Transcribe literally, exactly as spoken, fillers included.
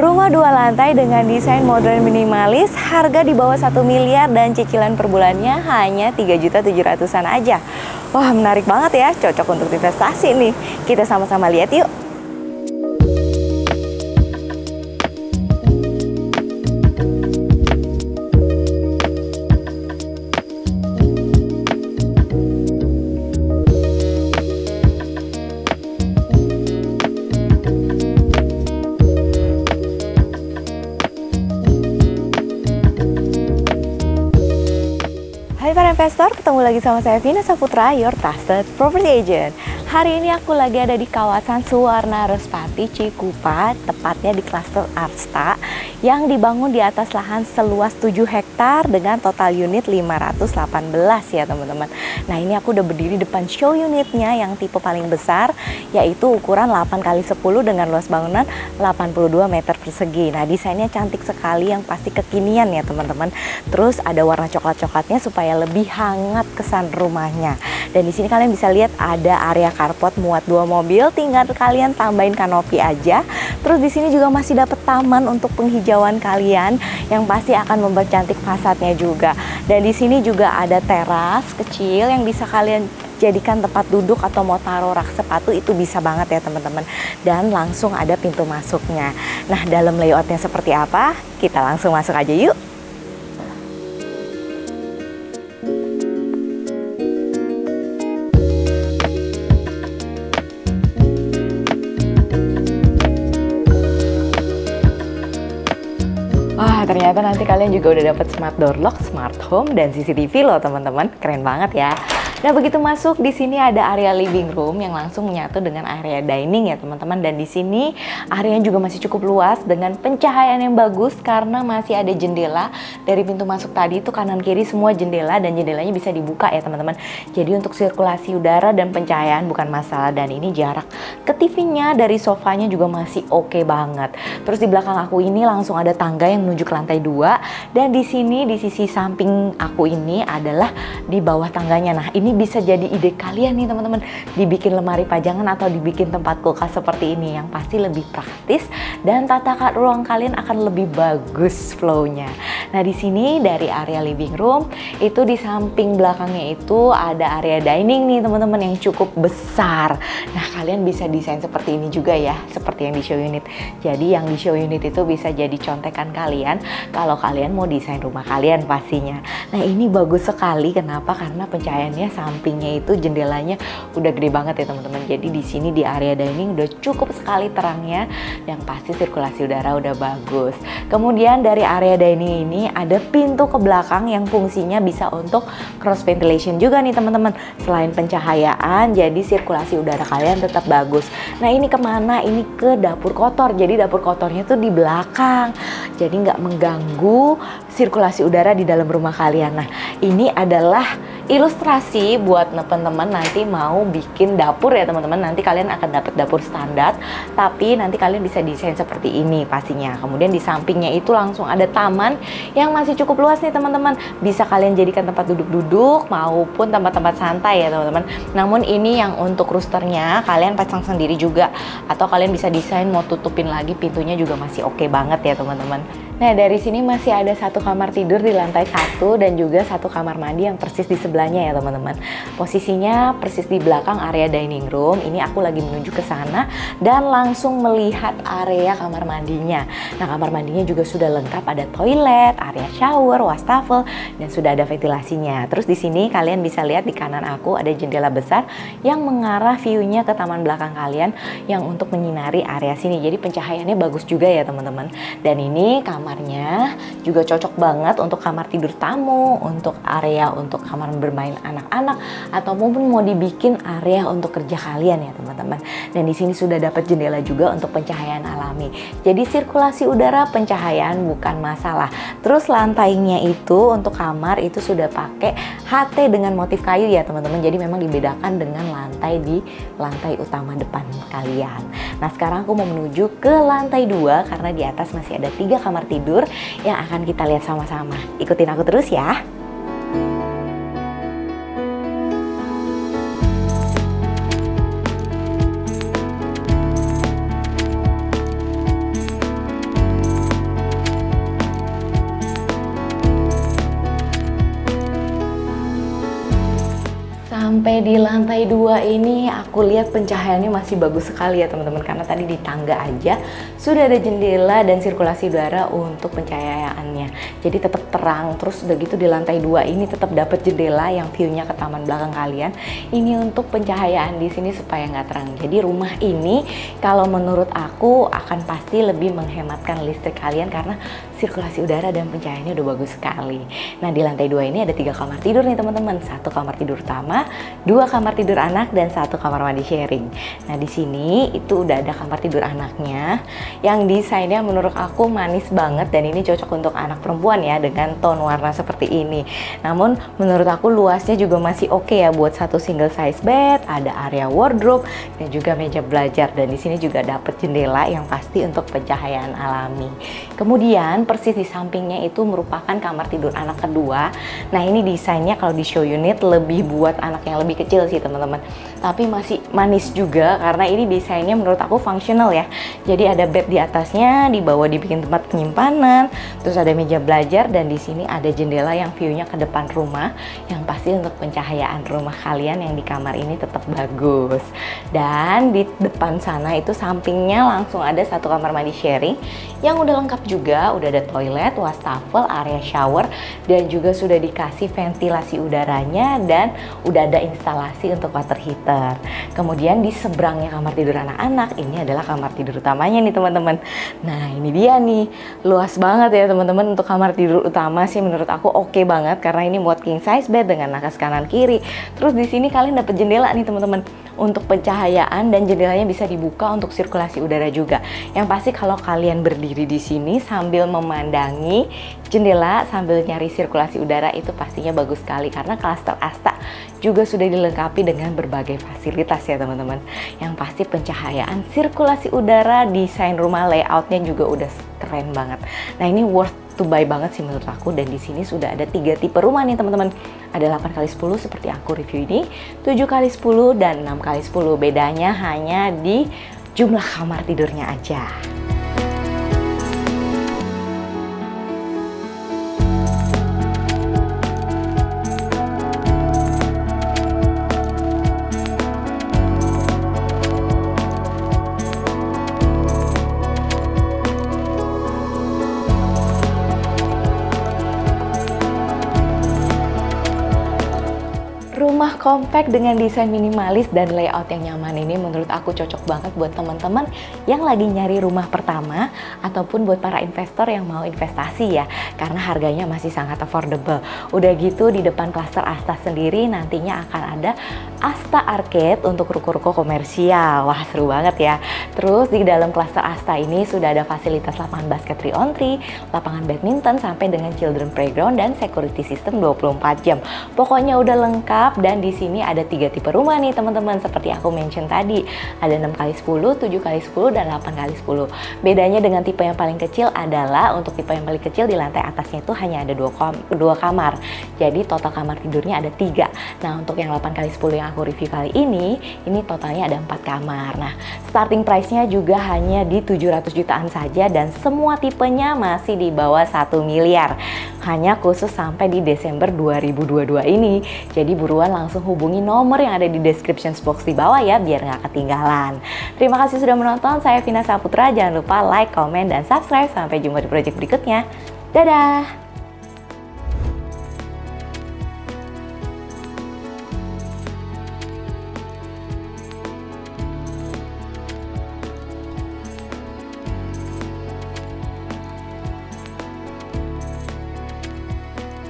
Rumah dua lantai dengan desain modern minimalis, harga di bawah satu miliar dan cicilan per bulannya hanya tiga juta tujuh ratusan aja. Wah, menarik banget ya, cocok untuk investasi nih. Kita sama-sama lihat yuk. Hai para investor, ketemu lagi sama saya Vina Saputra, your trusted property agent. Hari ini aku lagi ada di kawasan Suwarna Respati, Cikupa, tepatnya di klaster Arsta, yang dibangun di atas lahan seluas tujuh hektar dengan total unit lima ratus delapan belas ya teman-teman. Nah ini aku udah berdiri depan show unitnya yang tipe paling besar, yaitu ukuran delapan kali sepuluh dengan luas bangunan delapan puluh dua meter persegi. Nah desainnya cantik sekali, yang pasti kekinian ya teman-teman. Terus ada warna coklat-coklatnya supaya lebih hangat kesan rumahnya. Dan di sini kalian bisa lihat ada area carport muat dua mobil, tinggal kalian tambahin kanopi aja. Terus di sini juga masih dapat taman untuk penghijauan kalian yang pasti akan mempercantik fasadnya juga. Dan di sini juga ada teras kecil yang bisa kalian jadikan tempat duduk atau mau taruh rak sepatu, itu bisa banget ya teman-teman. Dan langsung ada pintu masuknya. Nah, dalam layoutnya seperti apa? Kita langsung masuk aja yuk. Wah, ternyata nanti kalian juga udah dapat smart door lock, smart home, dan C C T V loh teman-teman. Keren banget ya. Nah begitu masuk, di sini ada area living room yang langsung menyatu dengan area dining ya teman-teman. Dan di sini areanya juga masih cukup luas dengan pencahayaan yang bagus karena masih ada jendela. Dari pintu masuk tadi itu kanan kiri semua jendela, dan jendelanya bisa dibuka ya teman-teman. Jadi untuk sirkulasi udara dan pencahayaan bukan masalah. Dan ini jarak ke T V-nya dari sofanya juga masih oke okay banget. Terus di belakang aku ini langsung ada tangga yang menuju ke lantai dua. Dan di sini di sisi samping aku ini adalah di bawah tangganya. Nah ini bisa jadi ide kalian nih teman-teman, dibikin lemari pajangan atau dibikin tempat kulkas seperti ini, yang pasti lebih praktis dan tata ruang kalian akan lebih bagus flow-nya. Nah di sini dari area living room itu di samping belakangnya itu ada area dining nih teman-teman yang cukup besar. Nah kalian bisa desain seperti ini juga ya, seperti yang di show unit. Jadi yang di show unit itu bisa jadi contekan kalian kalau kalian mau desain rumah kalian pastinya. Nah ini bagus sekali, kenapa? Karena pencahayaannya sampingnya itu jendelanya udah gede banget ya teman-teman. Jadi di sini di area dining udah cukup sekali terangnya, yang pasti sirkulasi udara udah bagus. Kemudian dari area dining ini ada pintu ke belakang yang fungsinya bisa untuk cross ventilation juga nih teman-teman. Selain pencahayaan, jadi sirkulasi udara kalian tetap bagus. Nah ini kemana? Ini ke dapur kotor. Jadi dapur kotornya tuh di belakang, jadi nggak mengganggu sirkulasi udara di dalam rumah kalian. Nah ini adalah ilustrasi buat teman-teman nanti mau bikin dapur ya teman-teman. Nanti kalian akan dapat dapur standar, tapi nanti kalian bisa desain seperti ini pastinya. Kemudian di sampingnya itu langsung ada taman yang masih cukup luas nih teman-teman. Bisa kalian jadikan tempat duduk-duduk maupun tempat-tempat santai ya teman-teman. Namun ini yang untuk roosternya kalian pasang sendiri juga, atau kalian bisa desain mau tutupin lagi pintunya juga masih oke banget ya teman-teman. Nah dari sini masih ada satu kamar tidur di lantai satu dan juga satu kamar mandi yang persis di sebelahnya ya teman-teman. Posisinya persis di belakang area dining room. Ini aku lagi menuju ke sana dan langsung melihat area kamar mandinya. Nah kamar mandinya juga sudah lengkap, ada toilet, area shower, wastafel, dan sudah ada ventilasinya. Terus di sini kalian bisa lihat di kanan aku ada jendela besar yang mengarah view-nya ke taman belakang kalian yang untuk menyinari area sini. Jadi pencahayaannya bagus juga ya teman-teman. Dan ini kamar kamarnya juga cocok banget untuk kamar tidur tamu, untuk area untuk kamar bermain anak-anak, atau mungkin mau dibikin area untuk kerja kalian ya teman-teman. Dan di sini sudah dapat jendela juga untuk pencahayaan alami. Jadi sirkulasi udara, pencahayaan bukan masalah. Terus lantainya itu untuk kamar itu sudah pakai H T dengan motif kayu ya teman-teman. Jadi memang dibedakan dengan lantai di lantai utama depan kalian. Nah sekarang aku mau menuju ke lantai dua karena di atas masih ada tiga kamar tidur yang akan kita lihat sama-sama. Ikutin aku terus ya. sampai di lantai dua ini aku lihat pencahayaannya masih bagus sekali ya teman-teman, karena tadi di tangga aja sudah ada jendela dan sirkulasi udara untuk pencahayaannya. Jadi tetap terang, terus udah gitu di lantai dua ini tetap dapat jendela yang view-nya ke taman belakang kalian. Ini untuk pencahayaan di sini supaya nggak terang. Jadi rumah ini kalau menurut aku akan pasti lebih menghematkan listrik kalian karena sirkulasi udara dan pencahayaannya udah bagus sekali. Nah, di lantai dua ini ada tiga kamar tidur nih teman-teman. Satu kamar tidur utama, dua kamar tidur anak, dan satu kamar mandi sharing. Nah, di sini itu udah ada kamar tidur anaknya yang desainnya menurut aku manis banget, dan ini cocok untuk anak perempuan ya dengan tone warna seperti ini. Namun menurut aku luasnya juga masih oke ya buat satu single size bed, ada area wardrobe dan juga meja belajar, dan di sini juga dapat jendela yang pasti untuk pencahayaan alami. Kemudian persis di sampingnya itu merupakan kamar tidur anak kedua. Nah, ini desainnya kalau di show unit lebih buat anak yang lebih kecil sih teman-teman, tapi masih manis juga karena ini desainnya menurut aku fungsional ya. Jadi ada bed di atasnya, di bawah dibikin tempat penyimpanan, terus ada meja belajar, dan di sini ada jendela yang view-nya ke depan rumah yang pasti untuk pencahayaan rumah kalian yang di kamar ini tetap bagus. Dan di depan sana itu sampingnya langsung ada satu kamar mandi sharing yang udah lengkap juga, udah ada toilet, wastafel, area shower, dan juga sudah dikasih ventilasi udaranya dan udah ada instalasi untuk water heater. Kemudian di seberangnya kamar tidur anak-anak ini adalah kamar tidur utamanya nih teman-teman. Nah, ini dia nih, luas banget ya teman-teman. Untuk kamar tidur utama sih menurut aku oke okay banget karena ini buat king size bed dengan nakas kanan kiri. Terus di sini kalian dapat jendela nih teman-teman untuk pencahayaan, dan jendelanya bisa dibuka untuk sirkulasi udara juga. Yang pasti kalau kalian berdiri di sini sambil memandangi jendela sambil nyari sirkulasi udara itu pastinya bagus sekali karena klaster Asta juga sudah dilengkapi dengan berbagai fasilitas ya teman-teman. Yang pasti pencahayaan, sirkulasi udara, desain rumah, layoutnya juga udah keren banget. Nah, ini worth to buy banget sih menurut aku, dan di sini sudah ada tiga tipe rumah nih teman-teman. Ada delapan kali sepuluh seperti aku review ini, tujuh kali sepuluh, dan enam kali sepuluh. Bedanya hanya di jumlah kamar tidurnya aja. Rumah kompak dengan desain minimalis dan layout yang nyaman ini menurut aku cocok banget buat teman-teman yang lagi nyari rumah pertama ataupun buat para investor yang mau investasi ya, karena harganya masih sangat affordable. Udah gitu di depan klaster Asta sendiri nantinya akan ada Asta Arcade untuk ruko-ruko komersial. Wah, seru banget ya. Terus di dalam klaster Asta ini sudah ada fasilitas lapangan basket three on three, lapangan badminton sampai dengan children playground dan security system dua puluh empat jam. Pokoknya udah lengkap. Dan di sini ada tiga tipe rumah nih teman-teman, seperti aku mention tadi. Ada enam kali sepuluh, tujuh kali sepuluh, dan delapan kali sepuluh. Bedanya dengan tipe yang paling kecil adalah untuk tipe yang paling kecil di lantai atasnya itu hanya ada dua, dua kamar. Jadi total kamar tidurnya ada tiga. Nah, untuk yang delapan kali sepuluh yang aku review kali ini, ini totalnya ada empat kamar. Nah, starting price-nya juga hanya di tujuh ratus jutaan saja, dan semua tipenya masih di bawah satu miliar. Hanya khusus sampai di Desember dua ribu dua puluh dua ini. Jadi buruan langsung hubungi nomor yang ada di description box di bawah ya, biar nggak ketinggalan. Terima kasih sudah menonton. Saya Vina Saputra. Jangan lupa like, comment, dan subscribe. Sampai jumpa di project berikutnya. Dadah!